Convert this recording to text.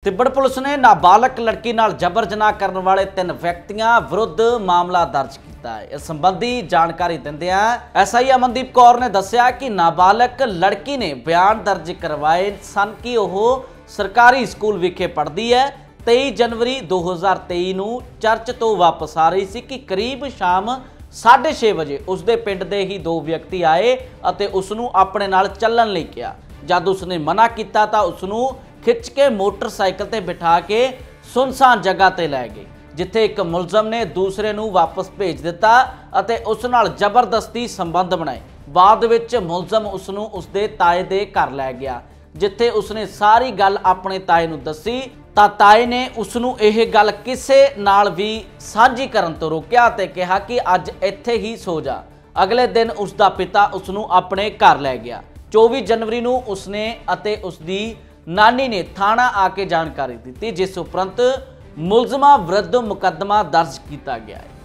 Tibber police ने नाबालग लड़की नाल जबर जनाह करने वाले 3 व्यक्तियों विरुद्ध मामला दर्ज किया है। इस संबंधी जानकारी दिंदियां SI अमनदीप कौर ने दस्सिया कि नाबालग लड़की ने बयान दर्ज करवाए सन कि वह सरकारी स्कूल विखे पढ़ती है। 23 जनवरी 2023 ਨੂੰ चर्च तो वापस आ रही सी कि करीब शाम 6:30 बजे उसके पिंड के ही 2 व्यक्ति आए और उसनू अपने नाल चलण लई कहा। जद उसने मना किया तो उसनू खिंच के मोटरसाइकिल ते बिठा के सुनसान जगह ते लै गए, जिथे एक मुलजम ने दूसरे नू वापस भेज दिता अते उस नाल जबरदस्ती संबंध बनाए। बाद विच मुलजम उसनू उसदे ताए दे घर लै गया, जिथे उसने सारी गल अपने ताए नू दसी तां ताए ने उसनू यह गल किसे नाल भी साझी करन तो रोकिया ते कहा कि अज इत्थे ही सो जा। अगले दिन उसका पिता उसनू अपने घर लै गया। 24 जनवरी नू उसने अते उसदी नानी ने थाना आके जानकारी दी, जिस उपरंत मुलजमां विरुद्ध मुकदमा दर्ज किया गया है।